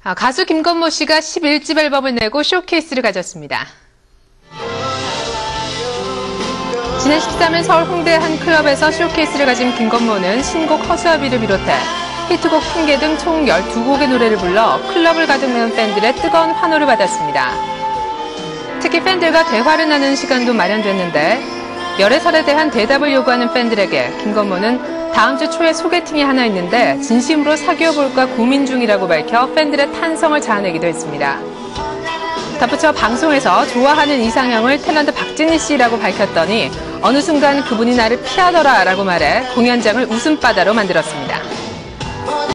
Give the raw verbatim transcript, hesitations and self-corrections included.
아, 가수 김건모 씨가 십일 집 앨범을 내고 쇼케이스를 가졌습니다. 지난 십삼 일 서울 홍대 한 클럽에서 쇼케이스를 가진 김건모는 신곡 허수아비를 비롯해 히트곡 핑계 등 총 열두 곡의 노래를 불러 클럽을 가득 메운 팬들의 뜨거운 환호를 받았습니다. 특히 팬들과 대화를 나누는 시간도 마련됐는데 열애설에 대한 대답을 요구하는 팬들에게 김건모는 다음 주 초에 소개팅이 하나 있는데 진심으로 사귀어볼까 고민 중이라고 밝혀 팬들의 탄성을 자아내기도 했습니다. 덧붙여 방송에서 좋아하는 이상형을 탤런트 박진희 씨라고 밝혔더니 어느 순간 그분이 나를 피하더라 라고 말해 공연장을 웃음바다로 만들었습니다.